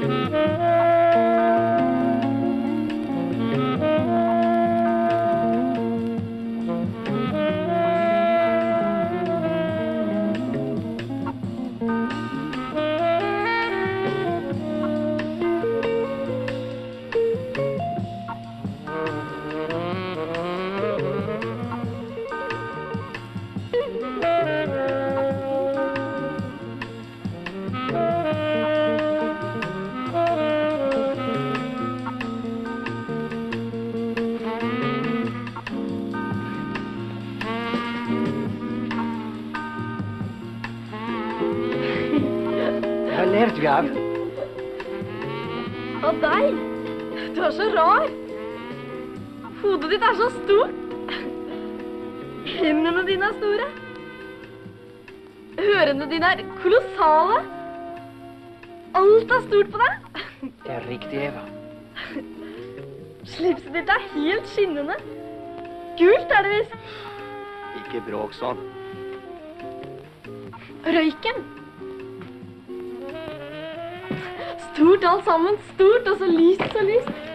Av. Og deg. Du er så rar. Hodet ditt er så stort. Hendene dine er store. Ørene dine er kolossale. Alt er stort på deg. Det er riktig, Eva. Slipset ditt er helt skinnende. Gult er det visst. Ikke bråk sånn. Røyken. Stort alt sammen, stort, og så lyst, så lyst.